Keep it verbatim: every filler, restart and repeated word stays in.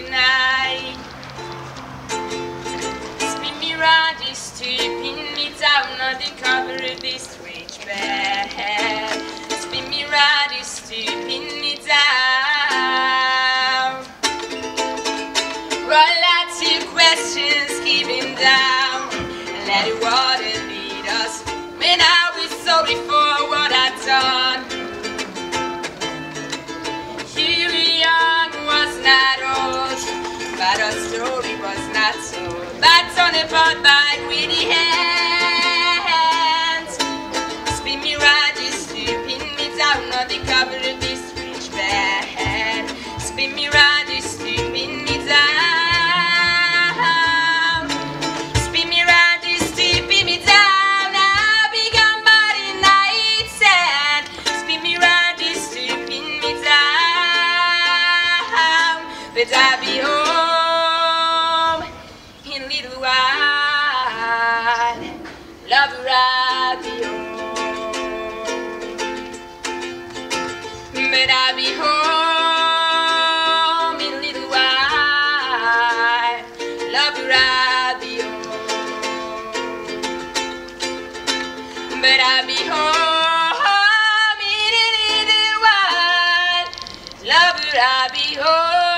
night. Spin me round this tree, pin me down on the cover of this strange bed. Spin me round this tree, pin me down. Roll out your questions, keep him down, and let the water lead us. When I was sorry for what I'd done. But our story was not told. That's on a part by greedy hands. Spin me round this tree, pin me down on the cover of this rich bed. Spin me round this tree, pin me down. Spin me round this tree, pin me down. I'll be gone by the night sand. Spin me round this tree, pin me down. But I'll be home in little while, lover, I'll be home. But I'll be home in little while, lover, I'll be home. But I'll be home in a little while, lover, I'll be home.